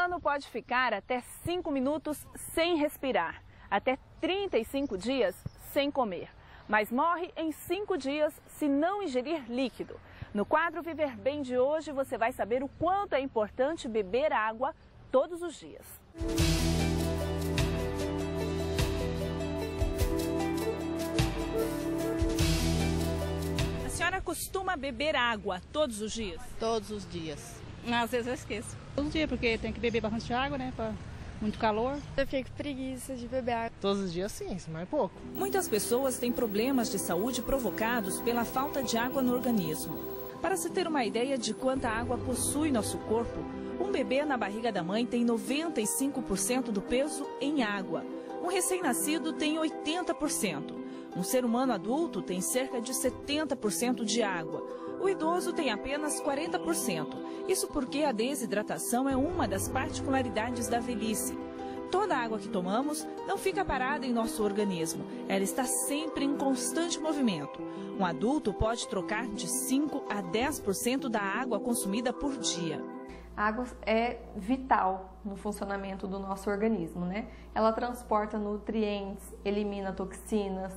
humano pode ficar até 5 minutos sem respirar, até 35 dias sem comer, mas morre em 5 dias se não ingerir líquido. No quadro Viver Bem de hoje, você vai saber o quanto é importante beber água todos os dias. A senhora costuma beber água todos os dias? Todos os dias. Às vezes eu esqueço. Todo dia, porque tem que beber bastante água, né? Muito calor. Eu fico com preguiça de beber água. Todos os dias sim, mas pouco. Muitas pessoas têm problemas de saúde provocados pela falta de água no organismo. Para se ter uma ideia de quanta água possui nosso corpo, um bebê na barriga da mãe tem 95% do peso em água. Um recém-nascido tem 80%. Um ser humano adulto tem cerca de 70% de água. O idoso tem apenas 40%. Isso porque a desidratação é uma das particularidades da velhice. Toda a água que tomamos não fica parada em nosso organismo. Ela está sempre em constante movimento. Um adulto pode trocar de 5 a 10% da água consumida por dia. A água é vital no funcionamento do nosso organismo, né? Ela transporta nutrientes, elimina toxinas,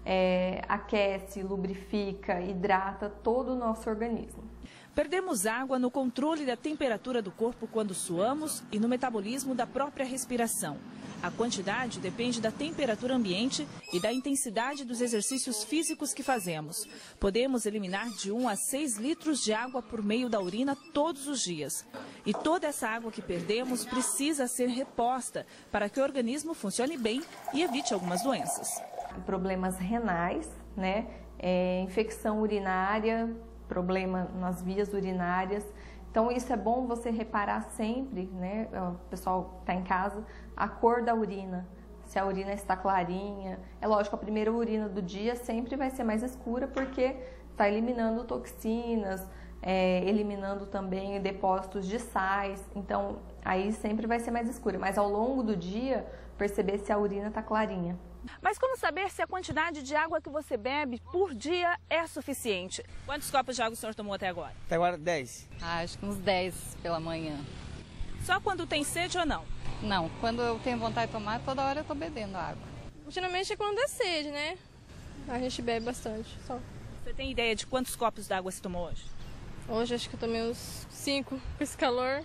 aquece, lubrifica, hidrata todo o nosso organismo. Perdemos água no controle da temperatura do corpo quando suamos e no metabolismo da própria respiração. A quantidade depende da temperatura ambiente e da intensidade dos exercícios físicos que fazemos. Podemos eliminar de 1 a 6 litros de água por meio da urina todos os dias. E toda essa água que perdemos precisa ser reposta para que o organismo funcione bem e evite algumas doenças. Problemas renais, né? Infecção urinária, problema nas vias urinárias. Então isso é bom você reparar sempre, né? O pessoal está em casa, a cor da urina. Se a urina está clarinha, é lógico, a primeira urina do dia sempre vai ser mais escura porque está eliminando toxinas, eliminando também depósitos de sais. Então aí sempre vai ser mais escura, mas ao longo do dia perceber se a urina está clarinha. Mas como saber se a quantidade de água que você bebe por dia é suficiente? Quantos copos de água o senhor tomou até agora? Até agora 10. Acho que uns 10 pela manhã. Só quando tem sede ou não? Não, quando eu tenho vontade de tomar, toda hora eu tô bebendo água. Geralmente é quando é sede, né? A gente bebe bastante, só. Você tem ideia de quantos copos d'água você tomou hoje? Hoje acho que eu tomei uns 5 com esse calor.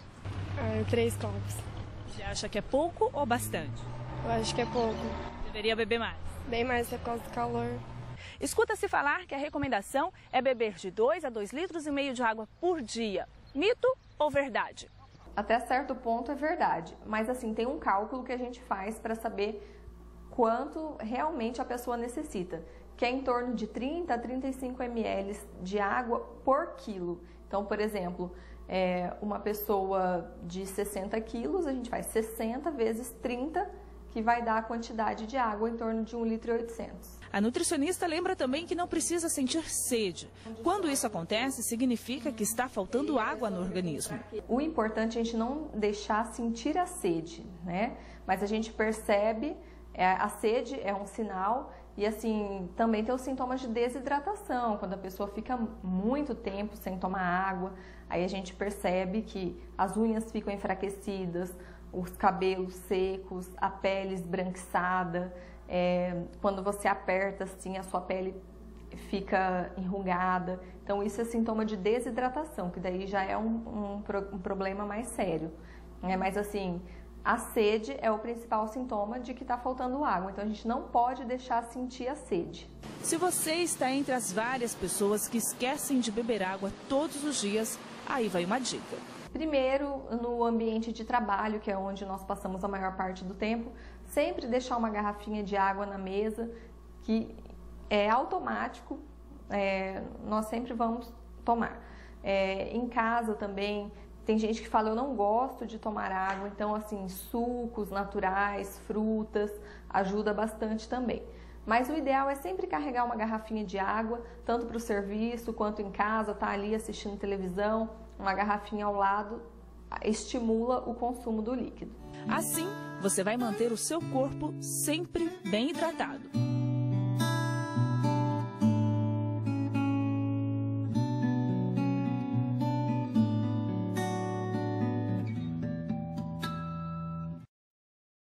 3 copos. Você acha que é pouco ou bastante? Eu acho que é pouco. Deveria beber mais. Bem mais por causa do calor. Escuta-se falar que a recomendação é beber de 2 a 2,5 litros de água por dia. Mito ou verdade? Até certo ponto é verdade, mas assim, tem um cálculo que a gente faz para saber quanto realmente a pessoa necessita, que é em torno de 30 a 35 ml de água por quilo. Então, por exemplo, uma pessoa de 60 quilos, a gente faz 60 vezes 30, que vai dar a quantidade de água em torno de 1,8 litros. A nutricionista lembra também que não precisa sentir sede. Quando isso acontece, significa que está faltando água no organismo. O importante é a gente não deixar sentir a sede, né? Mas a gente percebe, a sede é um sinal e assim, também tem os sintomas de desidratação, quando a pessoa fica muito tempo sem tomar água, aí a gente percebe que as unhas ficam enfraquecidas, os cabelos secos, a pele esbranquiçada, quando você aperta assim, a sua pele fica enrugada. Então isso é sintoma de desidratação, que daí já é um problema mais sério. Mas assim, a sede é o principal sintoma de que está faltando água, então a gente não pode deixar sentir a sede. Se você está entre as várias pessoas que esquecem de beber água todos os dias, aí vai uma dica. Primeiro, no ambiente de trabalho, que é onde nós passamos a maior parte do tempo, sempre deixar uma garrafinha de água na mesa, que é automático, nós sempre vamos tomar. Em casa também, tem gente que fala, eu não gosto de tomar água, então assim, sucos naturais, frutas, ajuda bastante também. Mas o ideal é sempre carregar uma garrafinha de água, tanto para o serviço quanto em casa, tá ali assistindo televisão, uma garrafinha ao lado estimula o consumo do líquido. Assim, você vai manter o seu corpo sempre bem hidratado.